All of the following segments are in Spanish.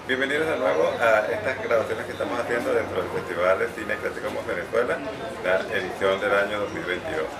Bienvenidos de nuevo a estas grabaciones que estamos haciendo dentro del Festival de Cine Creativos Venezuela, la edición del año 2022.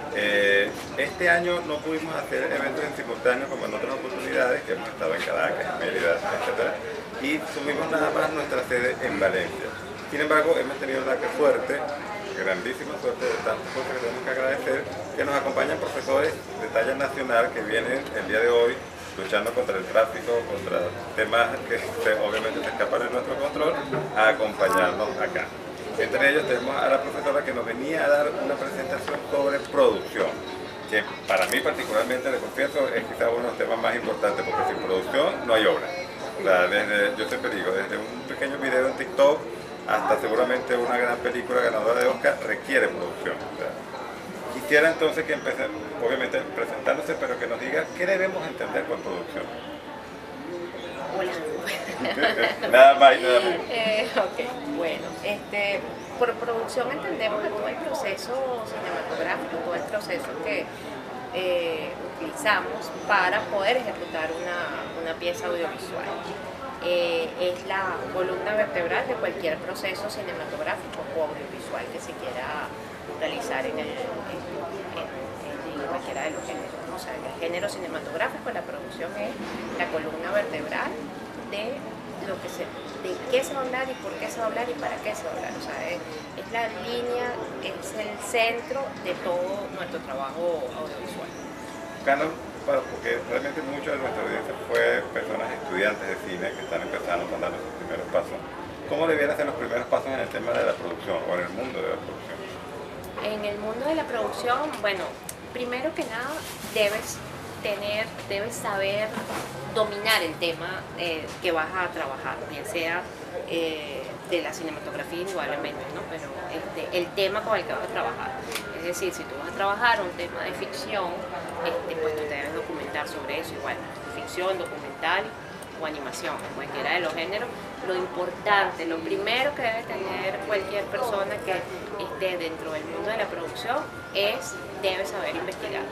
Este año no pudimos hacer eventos en simultáneo como en otras oportunidades, que hemos estado en Caracas, en Mérida, etc. Y subimos nada más nuestra sede en Valencia. Sin embargo, hemos tenido la suerte, grandísima suerte, de tantas cosas que tenemos que agradecer, que nos acompañan profesores de talla nacional que vienen el día de hoy luchando contra el tráfico, contra temas que obviamente se escapan de nuestro control, a acompañarnos acá. Entre ellos tenemos a la profesora que nos venía a dar una presentación sobre producción, que para mí particularmente, le confieso, es quizá uno de los temas más importantes, porque sin producción no hay obra. O sea, yo siempre digo, desde un pequeño video en TikTok hasta seguramente una gran película ganadora de Oscar requiere producción. O sea, quisiera entonces que empecé, obviamente presentándose, pero que nos diga qué debemos entender por producción. Hola. Nada más y nada menos. Ok, bueno, por producción entendemos todo el proceso cinematográfico, todo el proceso que utilizamos para poder ejecutar una pieza audiovisual. Es la columna vertebral de cualquier proceso cinematográfico o audiovisual que se quiera realizar en cualquiera de los géneros. O sea, el género cinematográfico, la producción es la columna vertebral de qué se va a hablar y por qué se va a hablar y para qué se va a hablar. O sea, es la línea, es el centro de todo nuestro trabajo audiovisual. Porque realmente mucha de nuestra audiencia fue personas estudiantes de cine que están empezando a dar sus primeros pasos. ¿Cómo debieran ser los primeros pasos en el tema de la producción o en el mundo de la producción? En el mundo de la producción, bueno, primero que nada debes saber dominar el tema que vas a trabajar, bien sea de la cinematografía indudablemente, ¿no? Pero el tema con el que vas a trabajar. Es decir, si tú vas a trabajar un tema de ficción, pues tú te debes documentar sobre eso, igual, ficción, documental o animación, cualquiera de los géneros. Lo importante, lo primero que debe tener cualquier persona que esté dentro del mundo de la producción debe saber investigar,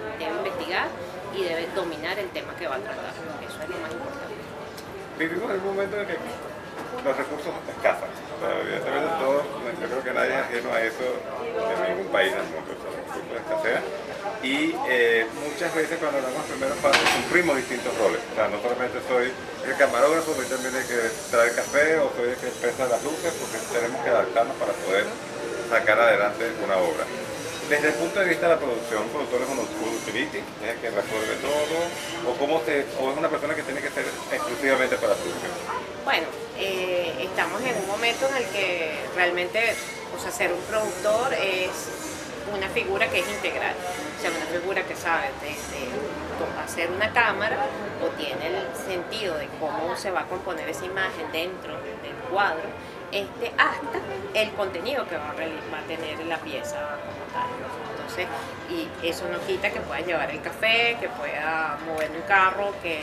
y debe dominar el tema que va a tratar. Eso es lo más importante. Vivimos en un momento en que los recursos escasan. Evidentemente todos, yo creo que nadie es ajeno a eso en ningún país del mundo, los recursos escasean. Y muchas veces cuando damos primeros pasos cumplimos distintos roles. O sea, no solamente soy el camarógrafo, soy también el que trae el café o soy el que pesa las luces, porque tenemos que adaptarnos para poder sacar adelante una obra. Desde el punto de vista de la producción, ¿un productor es un utility, es el que resuelve todo? ¿O es una persona que tiene que ser exclusivamente para producción? Bueno, estamos en un momento en el que realmente, o sea, ser un productor es una figura que es integral, o sea, una figura que sabe desde hacer una cámara o tiene el sentido de cómo se va a componer esa imagen dentro del cuadro, hasta el contenido que va a tener la pieza como tal. Entonces, y eso no quita que pueda llevar el café, que pueda mover un carro, que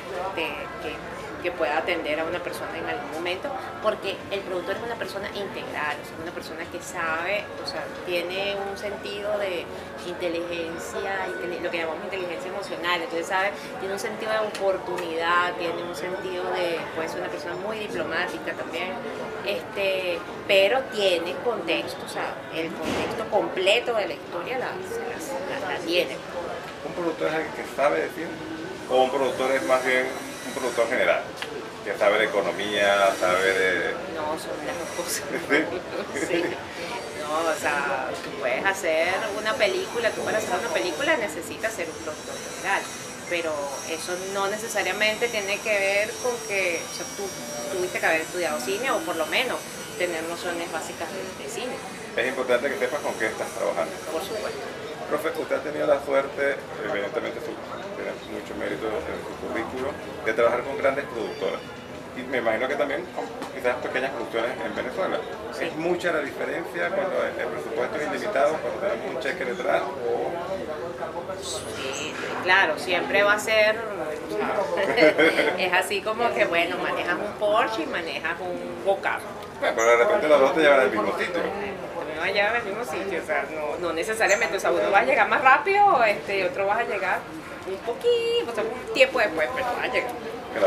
pueda atender a una persona en algún momento, porque el productor es una persona integral, o sea, una persona que sabe, o sea, tiene un sentido de inteligencia, lo que llamamos inteligencia emocional, entonces tiene un sentido de oportunidad, tiene un sentido puede ser una persona muy diplomática también, pero tiene contexto, o sea, el contexto completo de la historia la tiene. ¿Un productor es alguien que sabe de cine? ¿O un productor es más bien un productor general? Que sabe de economía, sabe de... No, son las dos cosas. ¿Sí? Sí. No, o sea, tú puedes hacer una película, para hacer una película necesitas ser un productor general, pero eso no necesariamente tiene que ver con que, o sea, tú tuviste que haber estudiado cine o por lo menos tener nociones básicas de cine. Es importante que sepas con qué estás trabajando. Por supuesto. Profe, usted ha tenido la suerte, evidentemente tiene mucho mérito en su currículo, de trabajar con grandes productoras. Y me imagino que también con quizás pequeñas producciones en Venezuela. Sí. ¿Es mucha la diferencia cuando el presupuesto es ilimitado, cuando tenemos un cheque detrás? Sí, claro, siempre va a ser, es así como que, bueno, manejas un Porsche y manejas un Go-Kart. Bueno, pero de repente los dos te llevan al mismo sitio. No va a llegar al mismo sitio, o sea, no necesariamente, o sea, uno va a llegar más rápido, otro vas a llegar un poquito, o sea, un tiempo después, pero vas a llegar. Claro.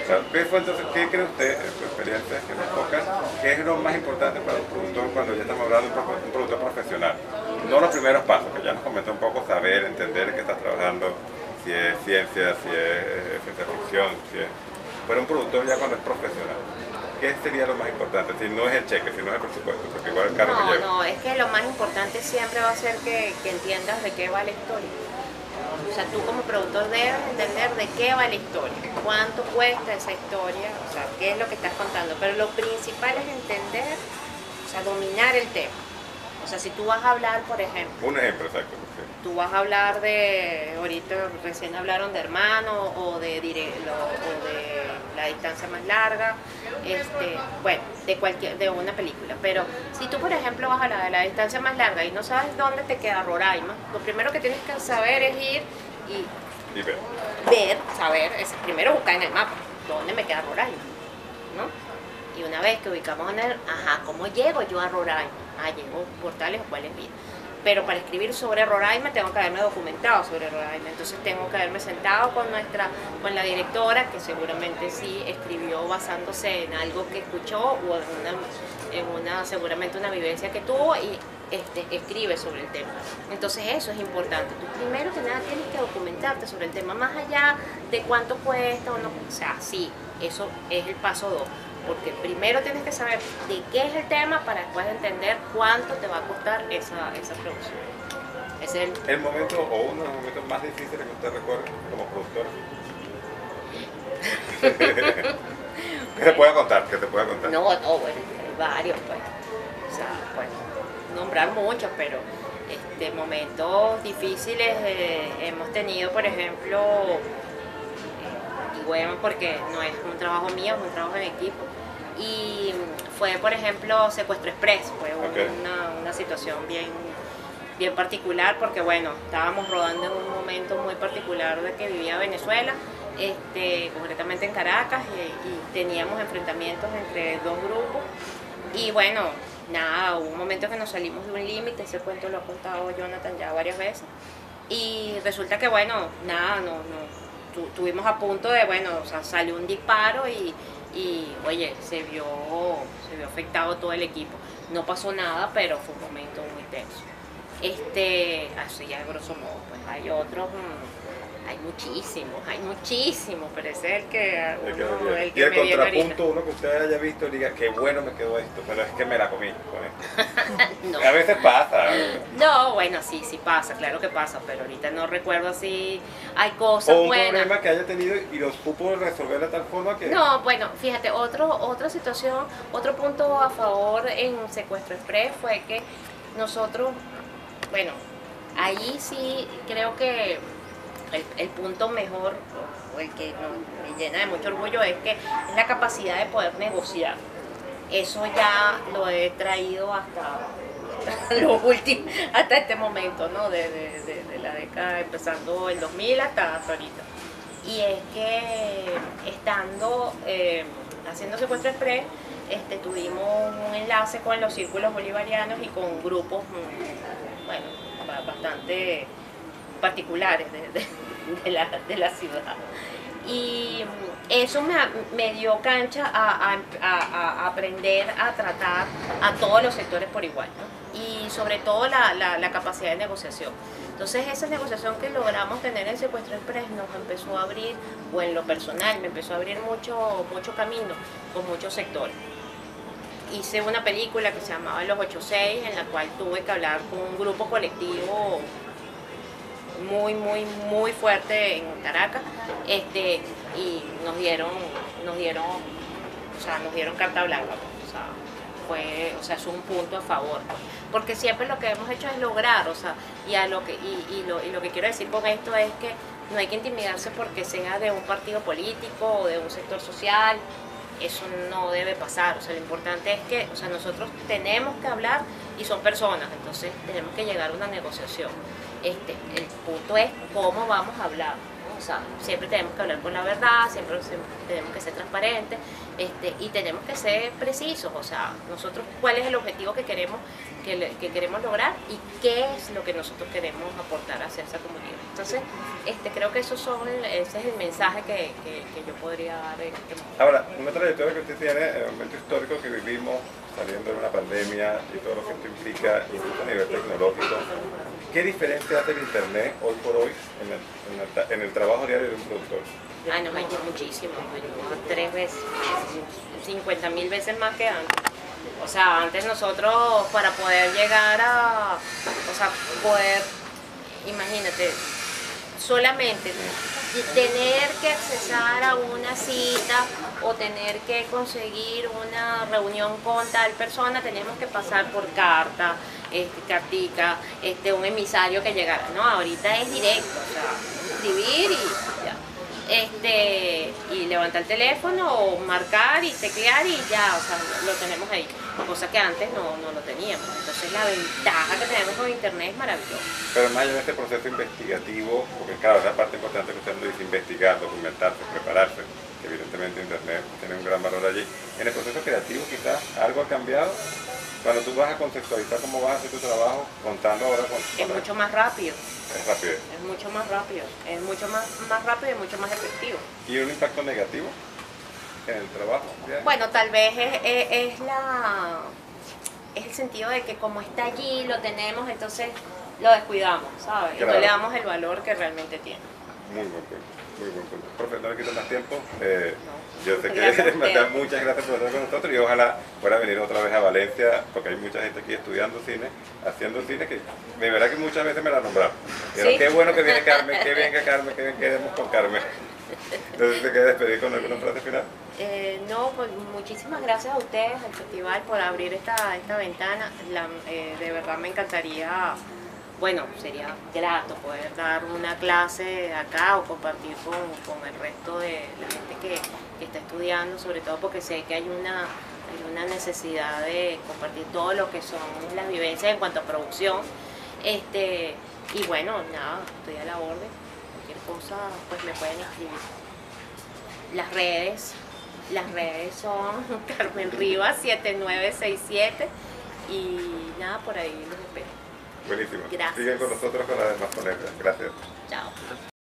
Claro, ¿qué fue entonces, qué cree usted, en su experiencia, que nos toca, qué es lo más importante para un productor cuando ya estamos hablando de un productor profesional? No los primeros pasos, que ya nos comentó un poco, saber, entender que estás trabajando, si es ciencia, si es ciencia ficción, si es... Pero un productor ya cuando es profesional, ¿qué sería lo más importante? Si no es el cheque, si no es el presupuesto, porque igual el carro que lleva. No, es que lo más importante siempre va a ser que entiendas de qué va la historia. O sea, tú como productor debes entender de qué va la historia, cuánto cuesta esa historia, o sea, qué es lo que estás contando. Pero lo principal es entender, o sea, dominar el tema. O sea, si tú vas a hablar, por ejemplo... Un ejemplo, exacto. Sí. Tú vas a hablar de, ahorita recién hablaron de Hermano o de La distancia más larga, bueno, de una película. Pero si tú, por ejemplo, vas a hablar de La distancia más larga y no sabes dónde te queda Roraima, lo primero que tienes que saber es ir y saber, primero buscar en el mapa dónde me queda Roraima, ¿no? Y una vez que ubicamos en el, ¿cómo llego yo a Roraima? Llego por tales o cuales vías. Pero para escribir sobre Roraima tengo que haberme documentado sobre Roraima, entonces tengo que haberme sentado con la directora, que seguramente sí escribió basándose en algo que escuchó o seguramente una vivencia que tuvo y escribe sobre el tema. Entonces eso es importante. Tú primero que nada tienes que documentarte sobre el tema, más allá de cuánto cuesta o no, o sea, sí, eso es el paso 2. Porque primero tienes que saber de qué es el tema para después entender cuánto te va a costar esa producción. Ese es el momento o uno de los momentos más difíciles que usted recuerda como productor. ¿Qué te pueda contar? No, bueno, hay varios, pues. O sea, pues, nombrar muchos, pero momentos difíciles hemos tenido, por ejemplo, bueno, porque no es un trabajo mío, es un trabajo en equipo. Y fue, por ejemplo, Secuestro Express, fue una situación bien particular, porque bueno, estábamos rodando en un momento muy particular de que vivía Venezuela, concretamente en Caracas, y teníamos enfrentamientos entre dos grupos. Y bueno, nada, hubo un momento que nos salimos de un límite, ese cuento lo ha contado Jonathan ya varias veces. Y resulta que bueno, nada, tuvimos a punto de, bueno, o sea, salió un disparo y oye, se vio afectado todo el equipo. No pasó nada, pero fue un momento muy tenso. Así ya grosso modo, pues hay otros, hay muchísimos, pero ese es el que y el me viene contrapunto, uno que usted haya visto y diga, qué bueno me quedó esto, pero es que me la comí con esto. No. A veces pasa. No, bueno, sí pasa, claro que pasa, pero ahorita no recuerdo si hay cosas buenas. O un problema que haya tenido y lo supo resolver de tal forma que... No, bueno, fíjate, otra situación, otro punto a favor en Secuestro Express fue que nosotros, bueno, ahí sí creo que el punto mejor, o el que me llena de mucho orgullo, es la capacidad de poder negociar. Eso ya lo he traído hasta lo último, hasta este momento, ¿no? De la década, empezando el 2000 hasta ahorita. Y es que estando haciendo Secuestro Express, tuvimos un enlace con los círculos bolivarianos y con grupos, bueno, bastante particulares de la ciudad. Y eso me dio cancha a aprender a tratar a todos los sectores por igual, ¿no? Y sobre todo la capacidad de negociación. Entonces esa negociación que logramos tener en Secuestro Express nos empezó a abrir, o en lo personal, me empezó a abrir mucho camino con muchos sectores. Hice una película que se llamaba Los 86, en la cual tuve que hablar con un grupo colectivo muy fuerte en Caracas, y nos dieron carta blanca, pues. Es un punto a favor, pues, porque siempre lo que hemos hecho es lograr, lo que quiero decir con esto es que no hay que intimidarse porque sea de un partido político o de un sector social. Eso no debe pasar, lo importante es que, nosotros tenemos que hablar y son personas, entonces tenemos que llegar a una negociación. El punto es cómo vamos a hablar, O sea, siempre tenemos que hablar con la verdad, siempre tenemos que ser transparentes, y tenemos que ser precisos. O sea, nosotros cuál es el objetivo que queremos lograr y qué es lo que nosotros queremos aportar hacia esa comunidad. Entonces, creo que ese es el mensaje que yo podría dar en este momento. Ahora, una trayectoria que usted tiene en el momento histórico que vivimos, saliendo de una pandemia y todo lo que esto implica, incluso a nivel tecnológico, ¿qué diferencia hace el Internet hoy por hoy en el trabajo diario de un productor? Ay, nos ayuda muchísimo, nos ayuda 3 veces, 50.000 veces más que antes. O sea, antes nosotros para poder llegar imagínate, solamente tener que accesar a una cita o tener que conseguir una reunión con tal persona, teníamos que pasar por carta, cartica, un emisario que llegara. No, ahorita es directo, o sea, escribir y ya. Y levantar el teléfono o marcar y teclear y ya, o sea, lo tenemos ahí, cosa que antes no lo teníamos. Entonces la ventaja que tenemos con internet es maravillosa. Pero más allá de este proceso investigativo, porque claro, es la parte importante que usted lo dice, investigar, documentarse, prepararse, que evidentemente internet tiene un gran valor allí. En el proceso creativo quizás algo ha cambiado. Cuando tú vas a conceptualizar cómo vas a hacer tu trabajo, contando ahora con... Es mucho más rápido. Es rápido. Es mucho más rápido. Es mucho más rápido y mucho más efectivo. ¿Y un impacto negativo en el trabajo? Bueno, tal vez es el sentido de que como está allí, lo tenemos, entonces lo descuidamos, ¿sabes? Claro. Y no le damos el valor que realmente tiene. Muy buen punto, muy buen punto. Profe, no le quito más tiempo. No, Yo sé que muchas gracias por estar con nosotros y ojalá pueda venir otra vez a Valencia, porque hay mucha gente aquí estudiando cine, haciendo cine, que de verdad que muchas veces me la nombraron. Pero ¿Sí? qué bueno que viene Carmen, qué bien que Carmen, qué bien que quedemos con Carmen. Entonces te queda despedir con alguna frase final. No, pues muchísimas gracias a ustedes, al festival, por abrir esta ventana. De verdad me encantaría, bueno, sería grato poder dar una clase acá o compartir con el resto de la gente que está estudiando, sobre todo porque sé que hay una necesidad de compartir todo lo que son las vivencias en cuanto a producción. Y bueno, nada, estoy a la orden. Cualquier cosa, pues me pueden escribir. Las redes son Carmen Rivas 7967 y nada, por ahí los espero. Buenísimo. Gracias. Siguen con nosotros con las demás ponencias. Gracias. Chao.